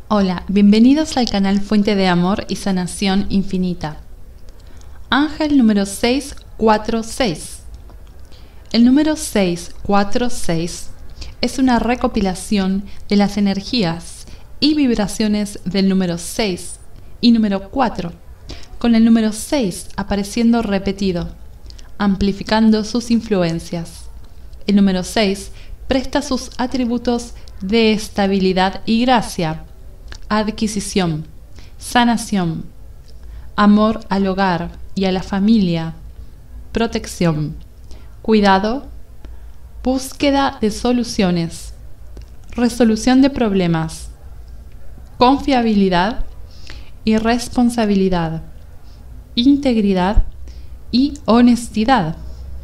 Hola, bienvenidos al canal Fuente de Amor y Sanación Infinita. Ángel número 646. El número 646 es una recopilación de las energías y vibraciones del número 6 y número 4, con el número 6 apareciendo repetido, amplificando sus influencias. El número 6 presta sus atributos de estabilidad y gracia, adquisición, sanación, amor al hogar y a la familia, protección, cuidado, búsqueda de soluciones, resolución de problemas, confiabilidad y responsabilidad, integridad y honestidad.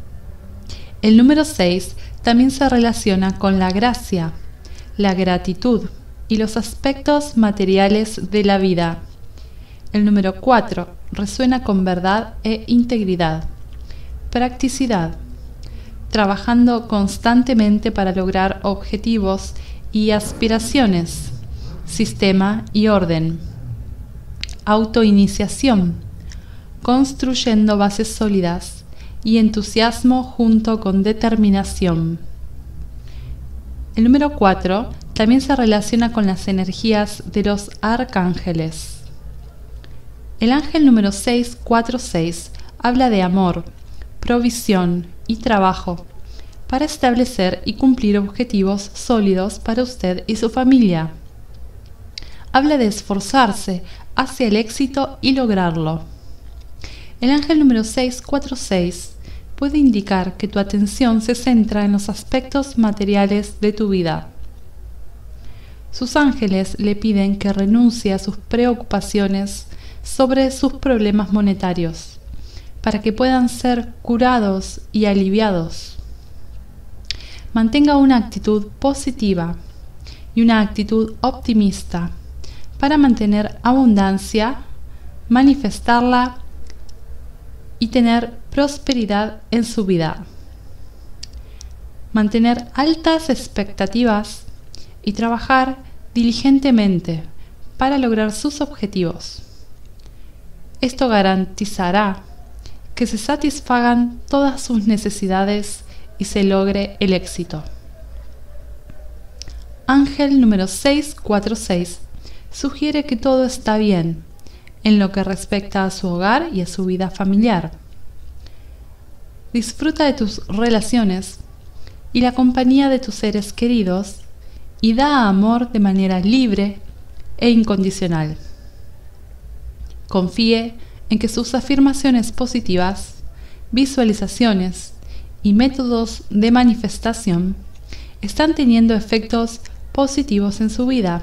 El número 6 también se relaciona con la gracia, la gratitud y los aspectos materiales de la vida. El número 4 resuena con verdad e integridad, practicidad, trabajando constantemente para lograr objetivos y aspiraciones, sistema y orden, autoiniciación, construyendo bases sólidas y entusiasmo junto con determinación. El número 4 también se relaciona con las energías de los arcángeles. El ángel número 646 habla de amor, provisión y trabajo para establecer y cumplir objetivos sólidos para usted y su familia. Habla de esforzarse hacia el éxito y lograrlo. El ángel número 646 puede indicar que tu atención se centra en los aspectos materiales de tu vida. Sus ángeles le piden que renuncie a sus preocupaciones sobre sus problemas monetarios, para que puedan ser curados y aliviados. Mantenga una actitud positiva y una actitud optimista para mantener abundancia, manifestarla y tener prosperidad en su vida. Mantener altas expectativas y trabajar diligentemente para lograr sus objetivos. Esto garantizará que se satisfagan todas sus necesidades y se logre el éxito. Ángel número 646 sugiere que todo está bien en lo que respecta a su hogar y a su vida familiar. Disfruta de tus relaciones y la compañía de tus seres queridos y da amor de manera libre e incondicional. Confíe en que sus afirmaciones positivas, visualizaciones y métodos de manifestación están teniendo efectos positivos en su vida.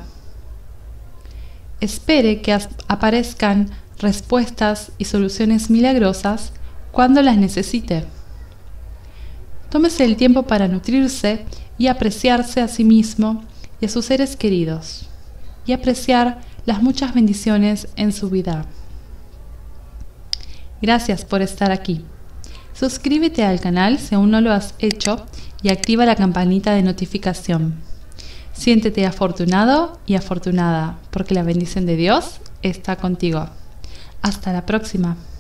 Espere que aparezcan respuestas y soluciones milagrosas cuando las necesite. Tómese el tiempo para nutrirse y apreciarse a sí mismo y a sus seres queridos, y apreciar las muchas bendiciones en su vida. Gracias por estar aquí. Suscríbete al canal si aún no lo has hecho y activa la campanita de notificación. Siéntete afortunado y afortunada, porque la bendición de Dios está contigo. Hasta la próxima.